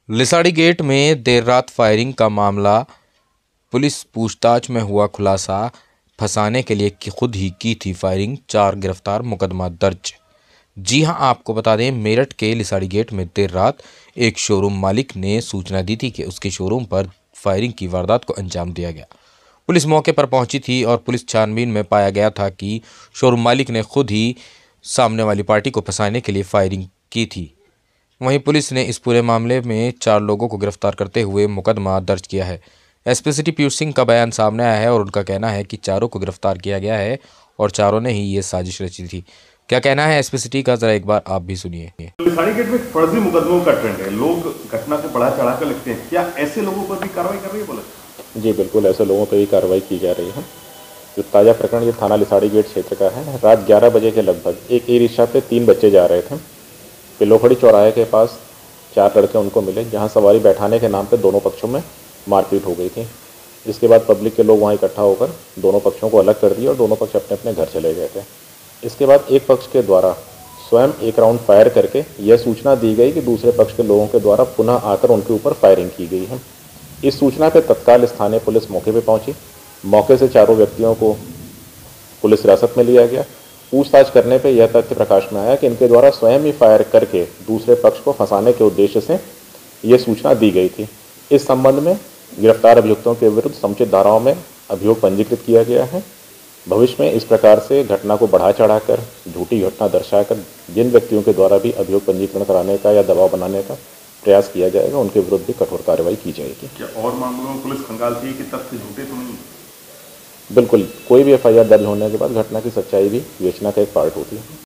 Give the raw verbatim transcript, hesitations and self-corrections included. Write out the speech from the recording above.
Lisari gate में देर रात firing का मामला, पुलिस पूछताछ में हुआ खुलासा। फंसाने के लिए खुद ही की थी फायरिंग, चार गिरफ्तार, मुकदमा दर्ज। जी हां, आपको बता दें, मेरठ के लिसाड़ी गेट में देर रात एक शोरूम मालिक ने सूचना दी थी कि उसके शोरूम पर फायरिंग की वारदात को अंजाम दिया गया। पुलिस मौके पर पहुंची थी और पुलिस छानबीन में पाया गया था कि शोरूम मालिक ने खुद ही सामने वाली पार्टी को फंसाने के लिए फायरिंग की थी। वहीं पुलिस ने इस पूरे मामले में चार लोगों को गिरफ्तार करते हुए मुकदमा दर्ज किया है। एसपी सिटी पीयूष सिंह का बयान सामने आया है और उनका कहना है कि चारों को गिरफ्तार किया गया है और चारों ने ही ये साजिश रची थी। क्या कहना है एसपी सिटी का, जरा एक बार आप भी सुनिए। लिसाड़ी गेट में फर्जी मुकदमों का ट्रेंड है, लोग घटना से बढ़ा चढ़ा कर लिखते हैं। क्या ऐसे लोगों पर भी कार्रवाई कर रही है पुलिस? जी बिल्कुल, ऐसे लोगों पर भी कार्रवाई की जा रही है। जो ताज़ा प्रकरण ये थाना लिसाड़ी गेट क्षेत्र का है। रात ग्यारह बजे के लगभग एक ई रिक्शा पे तीन बच्चे जा रहे थे। पिल्लोखड़ी चौराहे के पास चार लड़के उनको मिले, जहां सवारी बैठाने के नाम पे दोनों पक्षों में मारपीट हो गई थी। जिसके बाद पब्लिक के लोग वहां इकट्ठा होकर दोनों पक्षों को अलग कर दिया और दोनों पक्ष अपने अपने घर चले गए थे। इसके बाद एक पक्ष के द्वारा स्वयं एक राउंड फायर करके यह सूचना दी गई कि दूसरे पक्ष के लोगों के द्वारा पुनः आकर उनके ऊपर फायरिंग की गई है। इस सूचना पर तत्काल स्थानीय पुलिस मौके पर पहुंची। मौके से चारों व्यक्तियों को पुलिस हिरासत में लिया गया। पूछताछ करने पे यह तथ्य प्रकाश में आया कि इनके द्वारा स्वयं ही फायर करके दूसरे पक्ष को फंसाने के उद्देश्य से यह सूचना दी गई थी। इस संबंध में गिरफ्तार अभियुक्तों के विरुद्ध समुचित धाराओं में अभियोग पंजीकृत किया गया है। भविष्य में इस प्रकार से घटना को बढ़ा चढ़ाकर, झूठी घटना दर्शाकर जिन व्यक्तियों के द्वारा भी अभियोग पंजीकरण कराने का या दबाव बनाने का प्रयास किया जाएगा, उनके विरुद्ध भी कठोर कार्रवाई की जाएगी। क्या और मामलों में पुलिस खंगालती है कि तथ्य झूठे तो नहीं? बिल्कुल, कोई भी एफ आई आर दर्ज होने के बाद घटना की सच्चाई भी विवेचना का एक पार्ट होती है।